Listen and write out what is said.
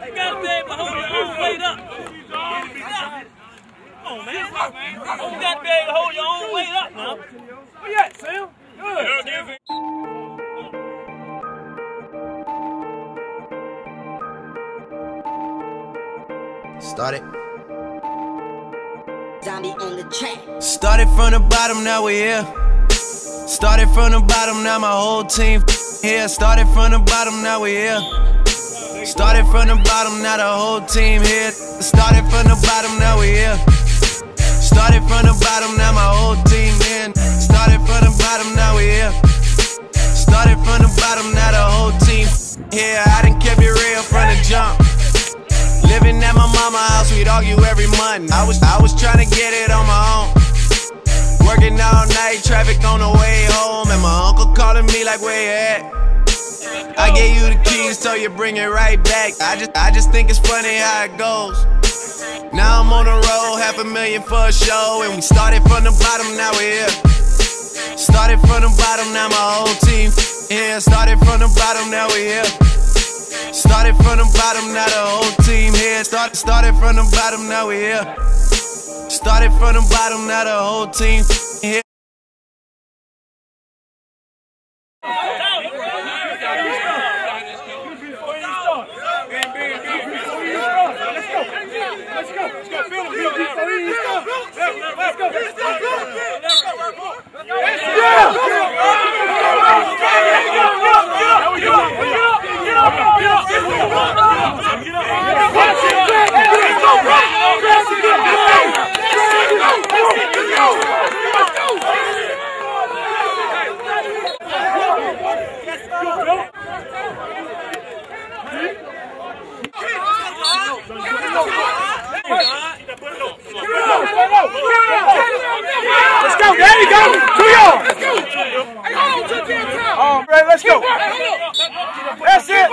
gotta be able to hold your own weight up. Come on, man. You gotta be able to hold your own weight up now. Where you at, Sam? Good. Started. Zombie on the track. Started from the bottom, now we're here. Started from the bottom, now my whole team here. Started from the bottom, now we're here. Started from the bottom, now the whole team here. Started from the bottom, now we're here. Started from the bottom, now my whole team in. Started from the bottom, now we're here. Started from the bottom, now the whole team here. I done kept it real from the jump. Living at my mama's house, we'd argue every month. I was trying to get it on my own. Working all night, traffic on the way home, and my uncle calling me like, where you at? I gave you the keys, so you bring it right back. I just think it's funny how it goes. Now I'm on the road, $500,000 for a show, and we started from the bottom, now we're here. Started from the bottom, now my whole team here. Started from the bottom, now we're here. Started from the bottom, now the whole team here. Started from the bottom, now we're here. Started from the bottom, now the whole team here. Let's go, there you go! 2 yards! Let's go! Hey, hold on, all right, let's go! That's it!